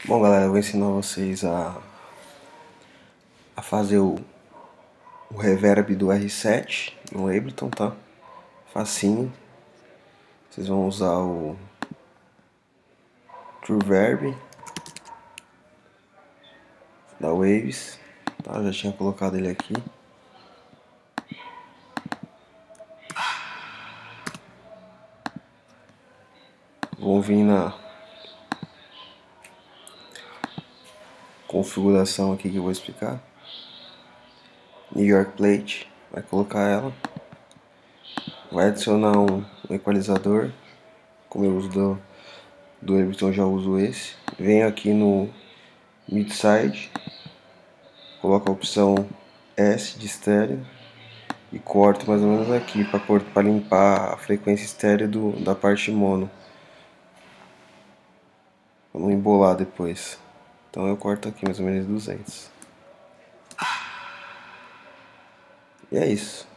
Bom, galera, eu vou ensinar vocês a fazer o reverb do R7 no Ableton, tá? Facinho. Vocês vão usar o TrueVerb da Waves, tá? Eu já tinha colocado ele aqui. Vão vir na configuração aqui que eu vou explicar. New York Plate, vai colocar ela. Vai adicionar um equalizador, como eu uso do Ableton, eu já uso esse. Vem aqui no Midside, coloca a opção S de estéreo e corto mais ou menos aqui para limpar a frequência estéreo da parte mono, para não embolar depois. Então eu corto aqui mais ou menos 200. E é isso.